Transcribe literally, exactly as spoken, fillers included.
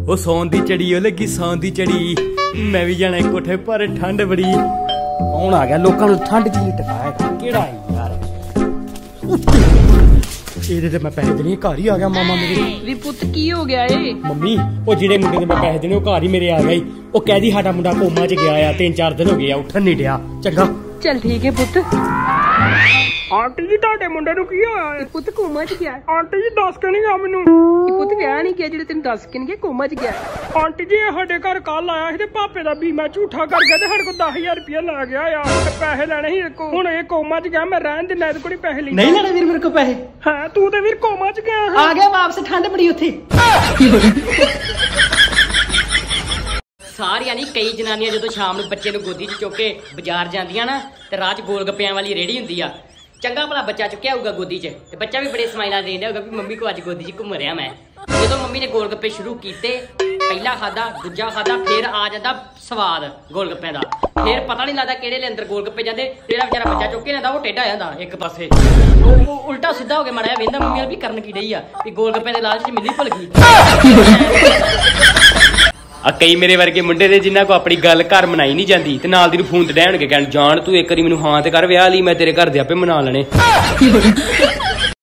ओ सौन दी चढ़ी ओ लगी सौन दी चढ़ी मैं भी जाना कोठे पर ठंड बड़ी कौन आ गया लोकां नूं ठंड च नहीं टकाएगा केड़ा है यार ਇਹਦੇ ਤੇ मैं पैसे देने घर ही आ गया मामा मेरे ਵੀ ਪੁੱਤ ਕੀ ਹੋ ਗਿਆ ਏ ਮੰਮੀ ਉਹ ਜਿਹੜੇ ਮੁੰਡੇ ਦੇ मैं पैसे देने ਉਹ ਘਰ ਹੀ ਮੇਰੇ ਆ ਗਏ ਉਹ ਕਹਿਦੀ ਸਾਡਾ ਮੁੰਡਾ ਕੋਮਾ ਚ ਗਿਆ ਆ ਤਿੰਨ ਚਾਰ ਦਿਨ ਹੋ ਗਏ ਆ ਉੱਠਣ ਨਹੀਂ ਡਿਆ ਚੰਗਾ ਚੱਲ ਠੀਕ ਹੈ ਪੁੱਤ ਆਂਟੀ ਜੀ ਤੁਹਾਡੇ ਮੁੰਡੇ ਨੂੰ ਕੀ ਹੋਇਆ ਇਹ ਪੁੱਤ ਕੋਮਾ ਚ ਗਿਆ ਆਂਟੀ ਜੀ ਦੱਸ ਕੇ ਨਹੀਂ ਗਿਆ ਮੈਨੂੰ ਇਹ ਪੁੱਤ ਵਿਆਹ ਨਹੀਂ ਗਿਆ ਜਿਹੜੇ ਤੈਨੂੰ ਦੱਸ ਕੇ ਨਹੀਂ ਗਿਆ ਕੋਮਾ ਚ ਗਿਆ ਆਂਟੀ ਜੀ ਇਹ ਸਾਡੇ ਘਰ ਕੱਲ ਆਇਆ ਸੀ ਤੇ ਪਾਪੇ ਦਾ ਬੀਮਾ ਝੂਠਾ ਕਰ ਗਿਆ ਤੇ ਸਾਡੇ ਕੋਲ ਦਸ ਹਜ਼ਾਰ ਰੁਪਇਆ ਲੈ ਗਿਆ ਆ ਤੇ ਪੈਸੇ ਲੈਣੇ ਸੀ ਇੱਕ ਹੁਣ ਇਹ ਕੋਮਾ ਚ ਗਿਆ ਮੈਂ ਰਹਿਣ ਦੇ ਨੈਦ ਕੋਲ ਪੈਸੇ ਲਈ ਨਹੀਂ ਲੈਣੇ ਵੀਰ ਮੇਰੇ ਕੋਲ ਪੈਸੇ ਹਾਂ ਤੂੰ ਤੇ ਵੀਰ ਕੋਮਾ ਚ ਗਿਆ ਆ ਗਿਆ ਵਾਪਸ ਠੰਡ ਬੜੀ ਉੱਥੇ ਸਾਰੀਆਂ ਨਹੀਂ ਕਈ ਜਨਾਨੀਆਂ ਜਦੋਂ ਸ਼ਾਮ ਨੂੰ ਬੱਚੇ ਨੂੰ ਗੋਦੀ 'ਚ ਚੁੱਕ ਕੇ ਬਾਜ਼ਾਰ ਜਾਂਦੀਆਂ ਨਾ ਤੇ ਰਾਹ 'ਚ ਗੋਲ ਗੱਪਿਆਂ ਵਾਲੀ ਰੇੜੀ ਹੁੰਦੀ ਆ ਚੰਗਾ ਭਲਾ ਬੱਚਾ ਚੁੱਕਿਆ ਹੋਊਗਾ ਗੋਦੀ 'ਚ ਤੇ ਬੱਚਾ ਵੀ ਬੜੇ ਸਮਾਈਲਾਂ ਦੇ ਰਿਹਾ ਹੋਊਗਾ ਵੀ ਮੰਮੀ ਕੋ ਅੱਜ ਗੋਦੀ 'ਚ ਘੁੰਮ ਰਿਹਾ ਮੈਂ ਜਦੋਂ ਮੰਮੀ ਨੇ ਗੋਲ ਗੱਪੇ ਸ਼ੁਰੂ ਕੀਤੇ ਪਹਿਲਾ ਖਾਦਾ ਦੂਜਾ ਖਾਦਾ ਫਿਰ ਆ ਜਾਂਦਾ ਸਵਾਦ ਗੋਲ ਗੱਪਿਆਂ ਦਾ ਫਿਰ ਪਤਾ ਨਹੀਂ ਲੱਗਦਾ ਕਿਹੜੇ ਲੈ ਅੰਦਰ ਗੋਲ ਗੱਪੇ ਜਾਂਦੇ ਜਿਹੜਾ ਵਿਚਾਰਾ ਬੱਚਾ ਚੁੱਕ ਕੇ ਜਾਂਦਾ ਉਹ ਟੇਢਾ ਜਾਂਦਾ ਇੱਕ ਪਾਸੇ ਉਹ ਉਲਟਾ ਸਿੱਧਾ ਹੋ ਕੇ ਮਾੜਾ ਵੇਂਦਾ ਮੰਮੀ ਵੀ ਕਰਨ ਕੀ ਡਈ ਆ ਵੀ ਗੋਲ ਗੱਪੇ ਦੇ ਲਾਲਚ 'ਚ ਮਿਲੀ ਭੁੱਲ ਗਈ ਆ ਕਈ ਮੇਰੇ ਵਰਗੇ ਮੁੰਡੇ ਦੇ ਜਿਨ੍ਹਾਂ ਕੋ ਆਪਣੀ ਗੱਲ ਘਰ ਮਨਾਈ ਨਹੀਂ ਜਾਂਦੀ ਤੇ ਨਾਲ ਦੀ ਨੂੰ ਫੋਨ ਤੇ ਡੈਣਗੇ ਕਹਿਣ ਜਾਣ ਤੂੰ ਇੱਕ ਵਾਰੀ ਮੈਨੂੰ ਹਾਂ ਤੇ ਕਰ ਵਿਆਹ ਲਈ ਮੈਂ ਤੇਰੇ ਘਰ ਦੇ ਆਪੇ ਮਨਾ ਲੈਣੇ